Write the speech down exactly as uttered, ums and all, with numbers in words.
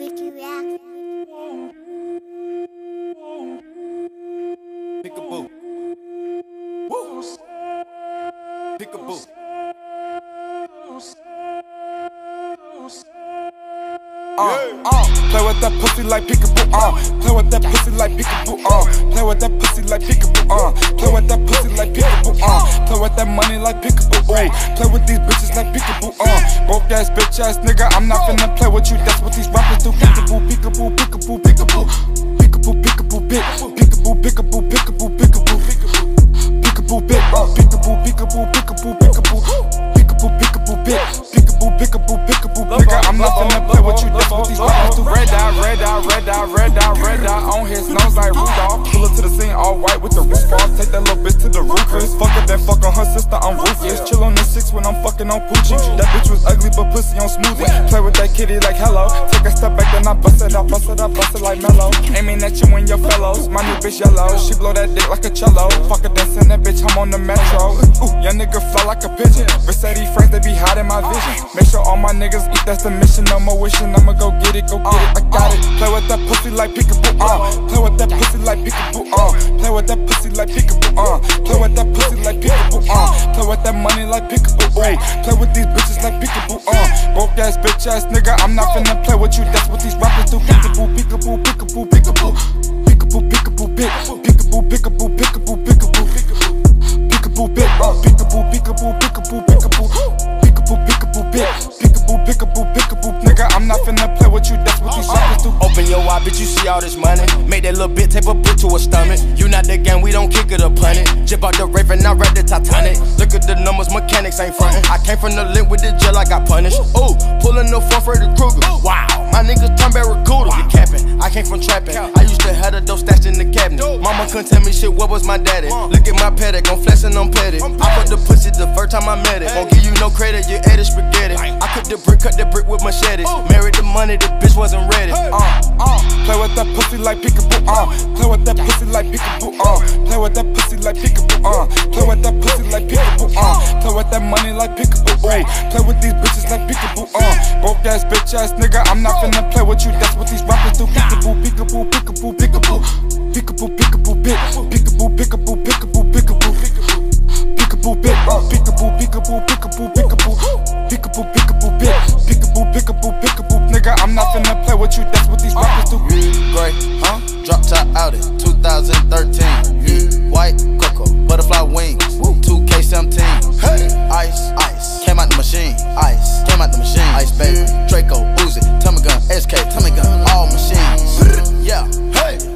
Ricky React. Peekaboo. Woo. Peekaboo. Uh, uh, play with that pussy like peekaboo, uh. Play with that pussy like peekaboo, uh. Play with that pussy like peekaboo, uh. Play with that pussy like peekaboo, uh. Play with that money like peekaboo, ooh. Play with these bitches like peekaboo, uh. Broke ass bitch ass nigga, I'm not finna play with you. That's what these rappers do. Peekaboo, peekaboo, peekaboo, peekaboo. Peekaboo, peekaboo, big. Peekaboo, peekaboo, peekaboo, peekaboo. Peekaboo, big. Peekaboo, peekaboo, peekaboo, peekaboo. Peekaboo, peekaboo, big. Peekaboo, peekaboo, peekaboo, nigga, I'm not finna play with you. That's what these rappers do. Red eye, red eye, red eye, red eye, red eye on his nose like Rudolph. Pull up to the scene all white with the roof off. Take that little bitch to the roofers. Fuck her, then fuck on her sister, I'm ruthless. Chill on the six when I'm fucking on Poochie. That bitch was ugly but pussy on smoothie. Play with that kitty like hello. Take a step back then I bust it, I bust it, I bust it like mellow. Aiming at you and your fellows. My new bitch yellow. She blow that dick like a cello. Fuck her, then send that bitch home on the metro. Ooh, young nigga fly like a pigeon. Versace friends, they be hot in my vision. Make sure all my niggas eat, that's the mission. No more wishing, I'ma go get it, go get it, I got it. Play with that pussy like peekaboo, uh. Play with that pussy like peekaboo, uh. Play with that pussy like peekaboo, uh. Play with that pussy like peekaboo, uh. Play with that money like peekaboo, ooh. Play with these bitches like peekaboo, uh. Broke ass bitch ass nigga, I'm not finna play with you. That's what these rappers do. Peekaboo, peekaboo, peekaboo, peekaboo. Peekaboo, peekaboo, big. Peekaboo, peekaboo, peekaboo, peekaboo. Peekaboo, big. Peekaboo, peekaboo, peekaboo, peekaboo. Peekaboo, peekaboo, big. Peekaboo, peekaboo, peekaboo, nigga, I'm not finna play with you. That's what these rappers do. Open your eye, bitch, you see all this money. Make that little bit, tape a brick to a stomach. You not the game, we don't kick it or punt it. Jip out the Raven, I read the Titanic. Look at the numbers, mechanics ain't frontin'. I came from the link with the jail, I got punished. Ooh, pulling the front Freddy Krueger. Wow, my niggas turn Barracuda. You capping, I came from trapping. I used to have the dope stashed in the cabinet. Mama couldn't tell me shit, what was my daddy? Look at my paddock, I'm flexing, I'm petty. I put the pussy the first time I met it. Won't give you no credit, you ate it spaghetti. I cooked the brick, cut the brick with machetes. Married the money, the bitch wasn't ready. Uh, uh, play with that pussy like peekaboo, uh. Play with that pussy like peekaboo, uh. Play with that pussy like peekaboo, uh. Play with that pussy like peekaboo, uh. Play with that money like peekaboo, ooh. Play with these bitches like peekaboo, uh. Broke ass bitch ass nigga, I'm not finna play with you. That's what these rappers do. Peekaboo, peekaboo, peekaboo, peekaboo. Peekaboo, peekaboo, big. Peekaboo, peekaboo, peekaboo, peekaboo. Peekaboo, big. Peekaboo, peekaboo, peekaboo, peekaboo. Peekaboo, peekaboo, big. Peekaboo, peekaboo, peekaboo, nigga, I'm not finna play with you. That's what these rappers do. Gray, huh? Drop top Audi, two thousand thirteen. Yeah. White cocoa, butterfly wings, two K seventeen. Hey, ice, ice, came out the machine. Ice, came out the machine. Ice baby, Draco, Uzi, Tommy gun, S K, Tommy gun, all machines. Yeah, hey.